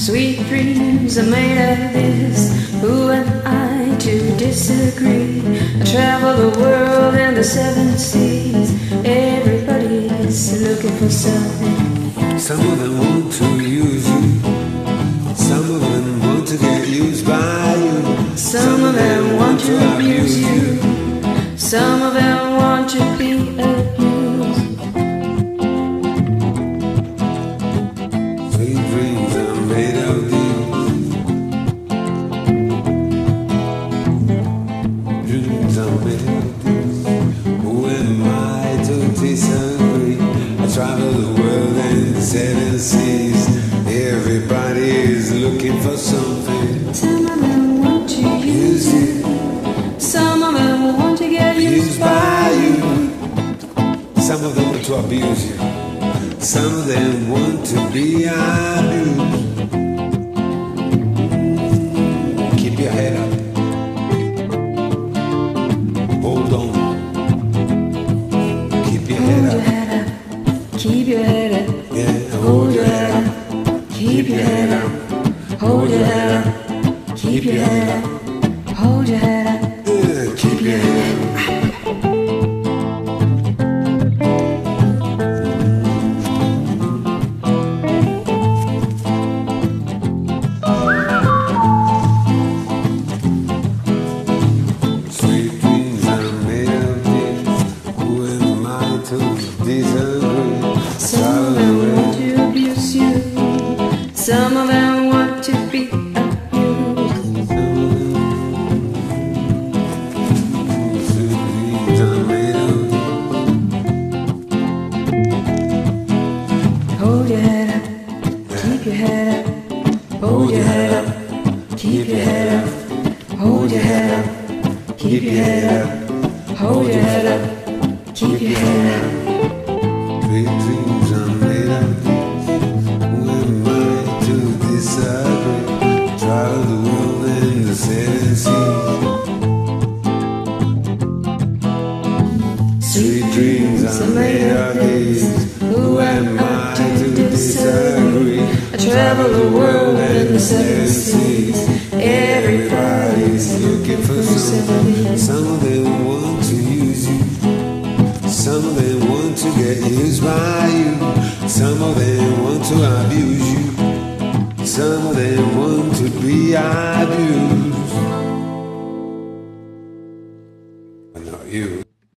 Sweet dreams are made of this. Who am I to disagree? I travel the world and the seven seas. Everybody's looking for something. Some of them want to use you. Some of them want to get used by you. Some of them want to abuse you. Some of them want to be abused. Sweet dreams are made of these. Dreams are made of these. Who am I to disagree? I travel the world and seven seas. Everybody is looking for something. Some of them want to use you. Some of them want to get used by you. Some of them want to abuse you. Some of them want to be abused. Keep your head up. Hold on. Keep your head up. Keep your head up. Yeah, Hold your head up. Keep your head up. Hold your head up. Keep your head up. Hold your head up. Yeah, keep your head up. Sweet dreams are made of this. Who am I to disagree? Some of them want to abuse you. Some of them want to be abused. Sweet dreams are made of this. Hold your head up. Keep your head up. Hold your head up. Keep your head up. Hold your head up. Keep your head up. Hold your head up. Keep your head up. Sweet dreams are made of this. Who am I to disagree? Travel the world and the seven seas. Sweet dreams are made of these. Who am I to disagree? I travel the world in the seven seas. Everybody's looking for something. Some of them want to use you. Some of them want to get used by you. Some of them want to abuse you. Some of them want to be